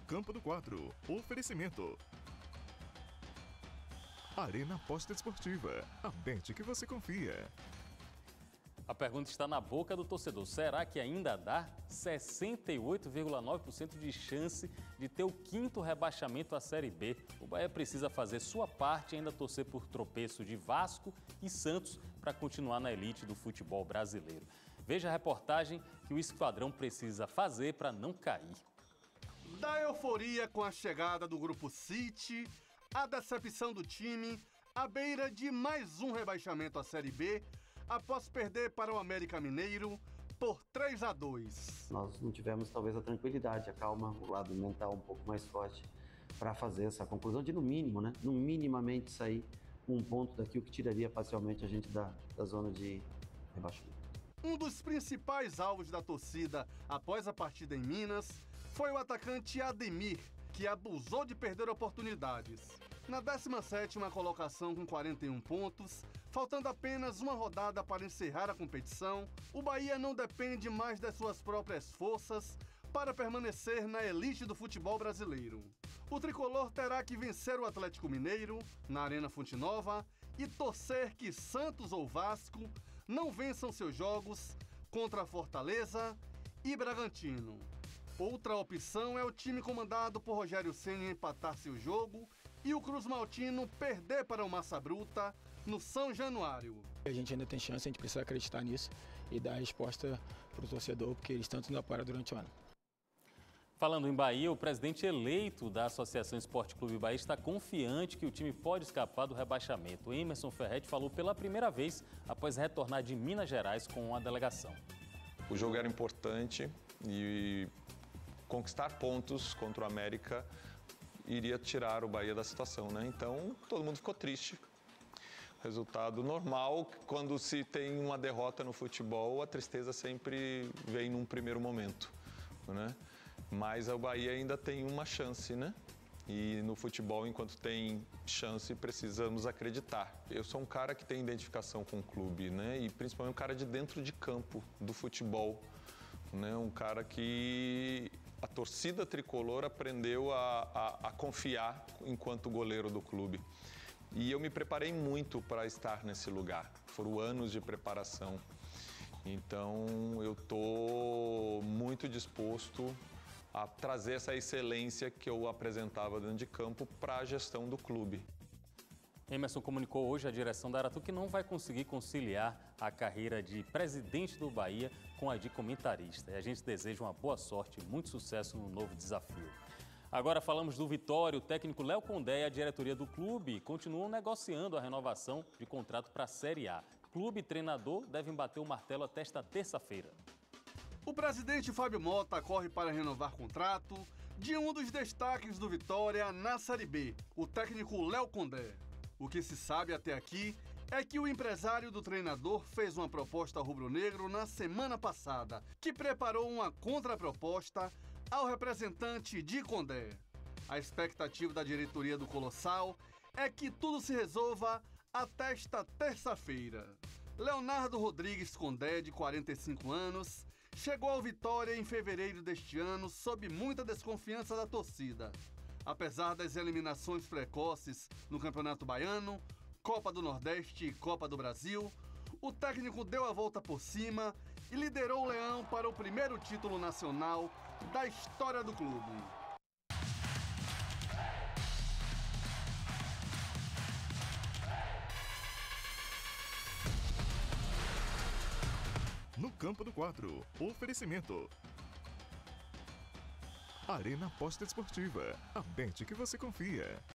campo do 4. Oferecimento. Arena Aposta Esportiva. A bet que você confia. A pergunta está na boca do torcedor. Será que ainda dá 68,9% de chance de ter o 5º rebaixamento à Série B? O Bahia precisa fazer sua parte e ainda torcer por tropeço de Vasco e Santos para continuar na elite do futebol brasileiro. Veja a reportagem que o Esquadrão precisa fazer para não cair. Da euforia com a chegada do Grupo City, a decepção do time, à beira de mais um rebaixamento à Série B, após perder para o América Mineiro por 3-2. Nós não tivemos talvez a tranquilidade, a calma, o lado mental um pouco mais forte para fazer essa conclusão de, no mínimo, no minimamente sair um ponto daqui, o que tiraria parcialmente a gente da zona de rebaixamento. Um dos principais alvos da torcida após a partida em Minas foi o atacante Ademir, que abusou de perder oportunidades. Na 17ª colocação com 41 pontos, faltando apenas uma rodada para encerrar a competição, o Bahia não depende mais das suas próprias forças para permanecer na elite do futebol brasileiro. O tricolor terá que vencer o Atlético Mineiro, na Arena Fonte Nova, e torcer que Santos ou Vasco não vençam seus jogos contra Fortaleza e Bragantino. Outra opção é o time comandado por Rogério Ceni empatar seu jogo e o Cruz Maltino perder para o Massa Bruta no São Januário. A gente ainda tem chance, a gente precisa acreditar nisso e dar a resposta para o torcedor, porque eles tanto não param durante o ano. Falando em Bahia, o presidente eleito da Associação Esporte Clube Bahia está confiante que o time pode escapar do rebaixamento. Emerson Ferretti falou pela primeira vez após retornar de Minas Gerais com a delegação. O jogo era importante e conquistar pontos contra o América iria tirar o Bahia da situação, né? Então, todo mundo ficou triste. Resultado normal, quando se tem uma derrota no futebol, a tristeza sempre vem num primeiro momento, né? Mas o Bahia ainda tem uma chance, né? E no futebol, enquanto tem chance, precisamos acreditar. Eu sou um cara que tem identificação com o clube, né? E principalmente um cara de dentro de campo, do futebol, né? Um cara que a torcida tricolor aprendeu a confiar enquanto goleiro do clube. E eu me preparei muito para estar nesse lugar. Foram anos de preparação. Então, eu estou muito disposto a trazer essa excelência que eu apresentava dentro de campo para a gestão do clube. Emerson comunicou hoje à direção da Aratu que não vai conseguir conciliar a carreira de presidente do Bahia com a de comentarista. E a gente deseja uma boa sorte e muito sucesso no novo desafio. Agora falamos do Vitória. O técnico Léo Condé e a diretoria do clube continuam negociando a renovação de contrato para a Série A. Clube e treinador devem bater o martelo até esta terça-feira. O presidente Fábio Mota corre para renovar contrato de um dos destaques do Vitória na Série B, o técnico Léo Condé. O que se sabe até aqui é que o empresário do treinador fez uma proposta ao rubro-negro na semana passada, que preparou uma contraproposta ao representante de Condé. A expectativa da diretoria do Colossal é que tudo se resolva até esta terça-feira. Leonardo Rodrigues Condé, de 45 anos, chegou ao Vitória em fevereiro deste ano sob muita desconfiança da torcida. Apesar das eliminações precoces no Campeonato Baiano, Copa do Nordeste e Copa do Brasil, o técnico deu a volta por cima e liderou o Leão para o primeiro título nacional da história do clube. No campo do 4. Oferecimento. Arena Aposta Esportiva. A bet que você confia.